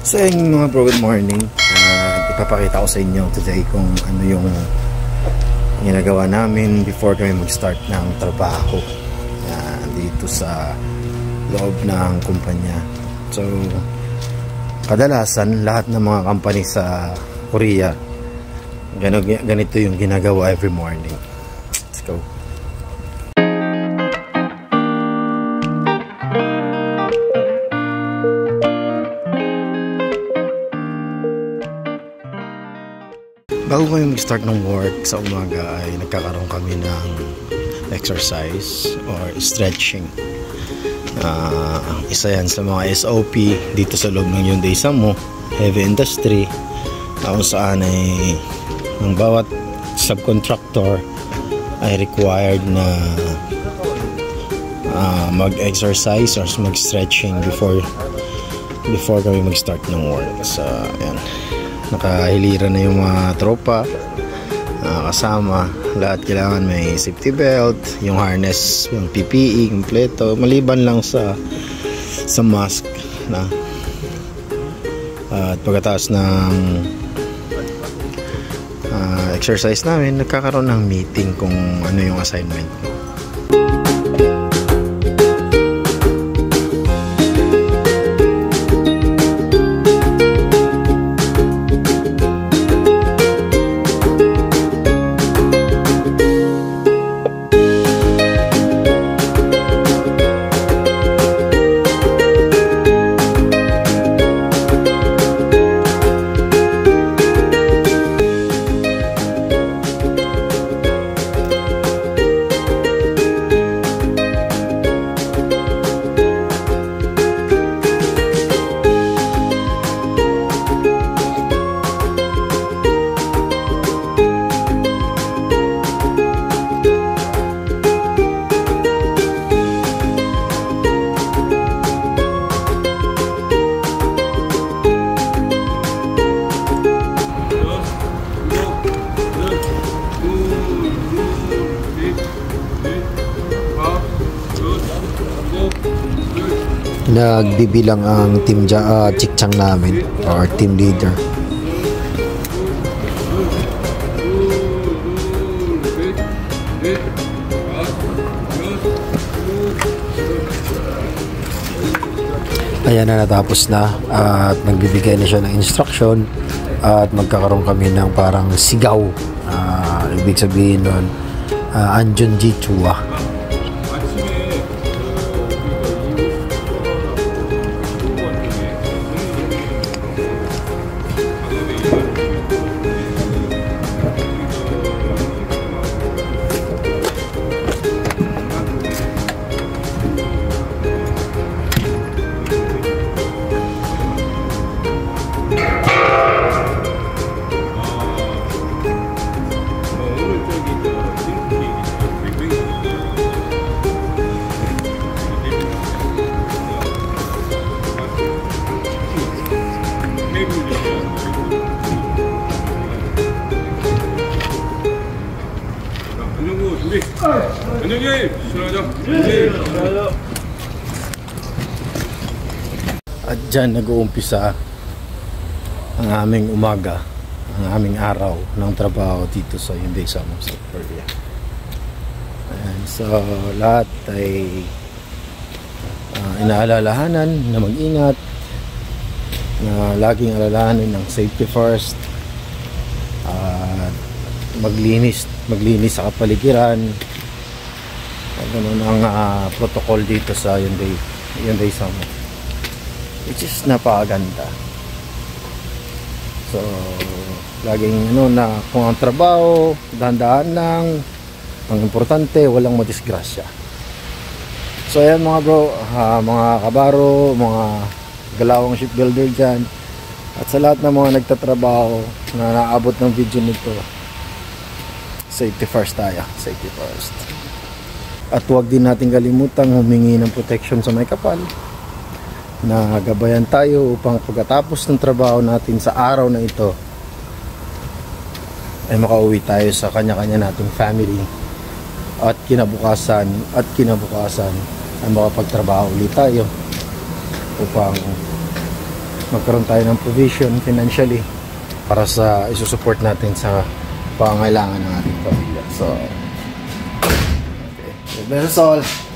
So yun mga bro, good morning. Ipapakita ko sa inyo today kung ano yung ginagawa namin before kami mag-start ng trabaho dito sa loob ng kumpanya. So kadalasan lahat ng mga company sa Korea ganito yung ginagawa every morning. Let's go. Bago kami mag-start ng work sa umaga ay nagkakaroon kami ng exercise or stretching. Isa yan sa mga SOP dito sa loob ng Hyundai Samo Heavy Industry, kung saan ay ang bawat subcontractor ay required na mag-exercise or mag-stretching before kami mag-start ng work. So ayan, nakahilira na yung mga tropa kasama. Lahat kailangan may safety belt, yung harness, yung PPE kompleto, maliban lang sa mask na. At pagkatapos ng exercise namin, nagkakaroon ng meeting kung ano yung assignment. Nagbibilang ang team chikchang namin or team leader. Ayan na, natapos na at nagbibigay na siya ng instruction at magkakaroon kami ng parang sigaw. Ibig sabihin nun Anjun Jichua. At dyan nag-uumpisa ang aming umaga, ang aming araw ng trabaho dito sa Hyundai Samo, South Korea. And so lahat ay inaalalahanan na mag-ingat, na laging alalahanin ng safety first, maglinis sa kapaligiran. Ganun ang protocol dito sa Hyundai Samo, which is napakaganda. So laging na kung ang trabaho dahan-dahan lang, ang importante walang madisgrasya. So ayan mga bro, mga kabaro, mga galawang shipbuilder dyan, at sa lahat ng mga nagtatrabaho na naabot ng video nito, safety first tayo, safety first. At huwag din natin kalimutang humingi ng protection sa may kapal, na gabayan tayo upang pagkatapos ng trabaho natin sa araw na ito ay makauwi tayo sa kanya-kanya nating family, at kinabukasan ay makapagtrabaho ulit tayo upang magkaroon tayo ng provision financially para sa isusupport natin sa pangangailangan ng ating pamilya. So, okay. That's all.